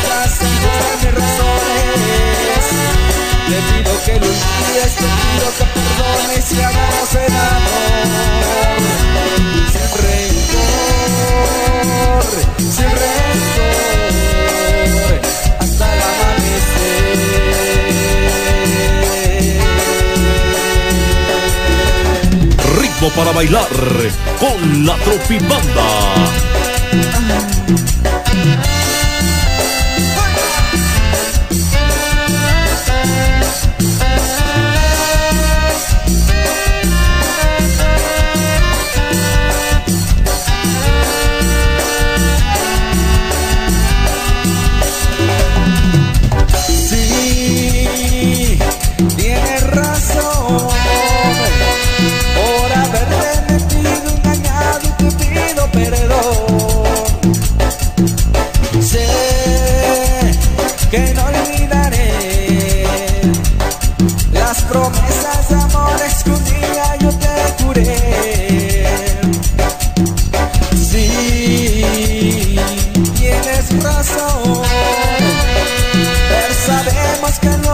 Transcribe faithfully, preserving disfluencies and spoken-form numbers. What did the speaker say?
dejas entender mis razones. Te pido que lo olvides, te pido que perdones y hagamos el amor sin rencor, sin rencor, hasta el amanecer. Ritmo para bailar con la Tropibanda. Que no olvidaré las promesas de amores que un día yo te juré. Sí, tienes razón, pero sabemos que no